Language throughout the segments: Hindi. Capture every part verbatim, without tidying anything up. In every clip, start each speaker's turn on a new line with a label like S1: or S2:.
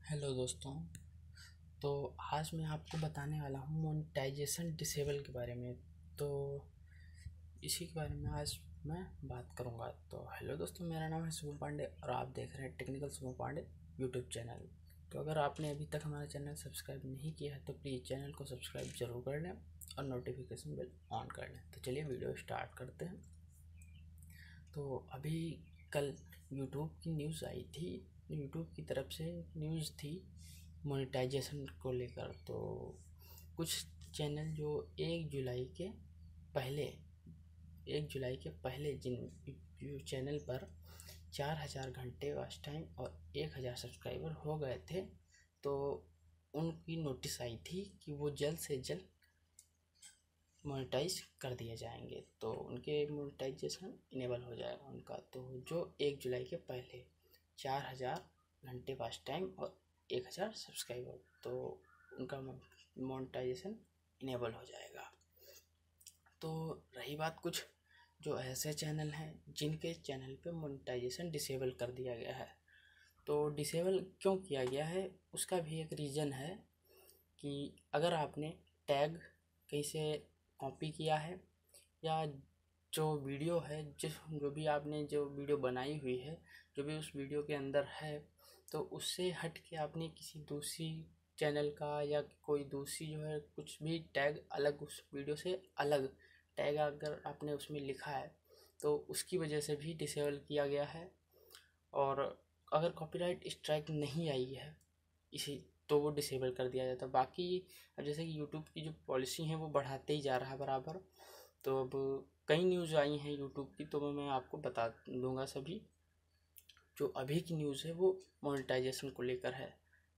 S1: हेलो दोस्तों। तो आज मैं आपको बताने वाला हूँ मोनेटाइजेशन डिसेबल के बारे में। तो इसी के बारे में आज मैं बात करूँगा। तो हेलो दोस्तों, मेरा नाम है शुभम पांडे और आप देख रहे हैं technical Shubham Pandey YouTube channel. तो अगर आपने अभी तक हमारा चैनल सब्सक्राइब नहीं किया है तो प्लीज़ चैनल को सब्सक्राइब ज़रूर कर लें और नोटिफिकेशन बेल ऑन कर लें। तो चलिए वीडियो स्टार्ट करते हैं। तो अभी कल यूट्यूब की न्यूज़ आई थी, यूट्यूब की तरफ से न्यूज़ थी मोनेटाइजेशन को लेकर। तो कुछ चैनल जो एक जुलाई के पहले एक जुलाई के पहले जिन चैनल पर चार हज़ार घंटे वॉच टाइम और एक हज़ार सब्सक्राइबर हो गए थे, तो उनकी नोटिस आई थी कि वो जल्द से जल्द मोनेटाइज कर दिए जाएंगे। तो उनके मोनेटाइजेशन इनेबल हो जाएगा उनका। तो जो एक जुलाई के पहले चार हज़ार घंटे वॉच टाइम और एक हज़ार सब्सक्राइबर, तो उनका मोनेटाइजेशन इनेबल हो जाएगा। तो रही बात कुछ जो ऐसे चैनल हैं जिनके चैनल पे मोनेटाइजेशन डिसेबल कर दिया गया है। तो डिसेबल क्यों किया गया है, उसका भी एक रीज़न है कि अगर आपने टैग कहीं से कॉपी किया है या जो वीडियो है, जिस जो भी आपने जो वीडियो बनाई हुई है, जो भी उस वीडियो के अंदर है, तो उससे हट के आपने किसी दूसरी चैनल का या कोई दूसरी जो है कुछ भी टैग अलग, उस वीडियो से अलग टैग अगर आपने उसमें लिखा है तो उसकी वजह से भी डिसेबल किया गया है। और अगर कॉपीराइट स्ट्राइक नहीं आई है इसी तो वो डिसेबल कर दिया जाता। बाकी अब जैसे कि यूट्यूब की जो पॉलिसी है वो बढ़ाते ही जा रहा है बराबर। तो अब कई न्यूज़ आई हैं यूट्यूब की, तो मैं आपको बता दूंगा सभी। जो अभी की न्यूज़ है वो मोनेटाइजेशन को लेकर है।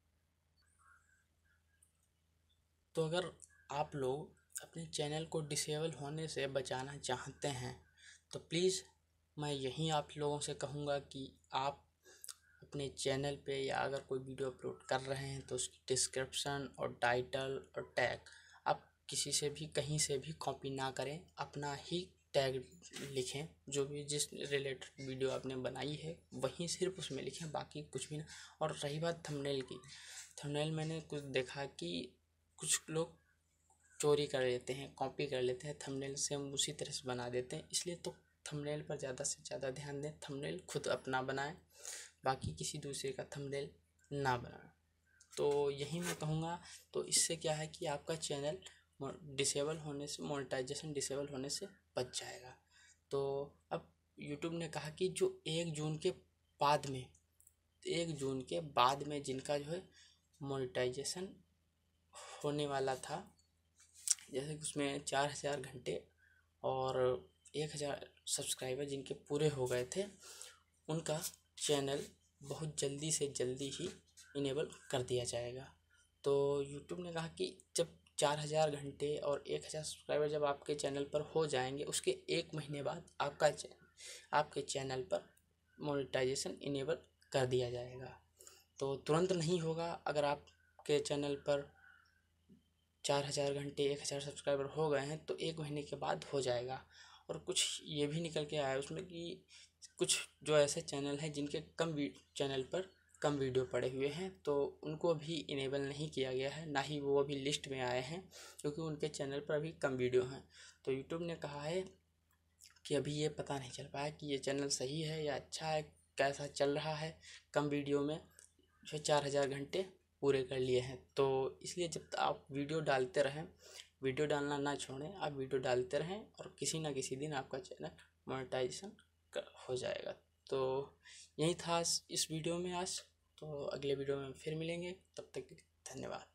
S1: तो अगर आप लोग अपने चैनल को डिसेबल होने से बचाना चाहते हैं तो प्लीज़ मैं यहीं आप लोगों से कहूँगा कि आप अपने चैनल पे या अगर कोई वीडियो अपलोड कर रहे हैं तो उसकी डिस्क्रिप्शन और टाइटल और टैग आप किसी से भी कहीं से भी कॉपी ना करें, अपना ही टैग लिखें। जो भी जिस रिलेटेड वीडियो आपने बनाई है वहीं सिर्फ उसमें लिखें, बाकी कुछ भी ना। और रही बात थंबनेल की, थंबनेल मैंने कुछ देखा कि कुछ लोग चोरी कर लेते हैं, कॉपी कर लेते हैं थंबनेल से, हम उसी तरह से बना देते हैं। इसलिए तो थंबनेल पर ज़्यादा से ज़्यादा ध्यान दें, थंबनेल खुद अपना बनाएं, बाकी किसी दूसरे का थंबनेल ना बनाएं। तो यही मैं कहूँगा। तो इससे क्या है कि आपका चैनल डिसेबल होने से, मोनेटाइजेशन डिसेबल होने से बच जाएगा। तो अब यूट्यूब ने कहा कि जो एक जून के बाद में एक जून के बाद में जिनका जो है मोनेटाइजेशन होने वाला था, जैसे कि उसमें चार हज़ार घंटे और एक हज़ार सब्सक्राइबर जिनके पूरे हो गए थे, उनका चैनल बहुत जल्दी से जल्दी ही इनेबल कर दिया जाएगा। तो यूट्यूब ने कहा कि जब चार हज़ार घंटे और एक हज़ार सब्सक्राइबर जब आपके चैनल पर हो जाएंगे, उसके एक महीने बाद आपका चैनल आपके चैनल पर मोनेटाइजेशन इनेबल कर दिया जाएगा। तो तुरंत नहीं होगा। अगर आपके चैनल पर चार हज़ार घंटे एक हज़ार सब्सक्राइबर हो गए हैं तो एक महीने के बाद हो जाएगा। और कुछ ये भी निकल के आया उसमें कि कुछ जो ऐसे चैनल हैं जिनके कम चैनल पर कम वीडियो पड़े हुए हैं, तो उनको भी इनेबल नहीं किया गया है, ना ही वो अभी लिस्ट में आए हैं, क्योंकि उनके चैनल पर अभी कम वीडियो हैं। तो यूट्यूब ने कहा है कि अभी ये पता नहीं चल पाया कि ये चैनल सही है या अच्छा है, कैसा चल रहा है। कम वीडियो में जो चार हज़ार घंटे पूरे कर लिए हैं। तो इसलिए जब आप वीडियो डालते रहें, वीडियो डालना ना छोड़ें, आप वीडियो डालते रहें और किसी ना किसी दिन आपका चैनल मोनेटाइजेशन हो जाएगा। तो यही था इस वीडियो में आज। तो अगले वीडियो में फिर मिलेंगे, तब तक के लिए धन्यवाद।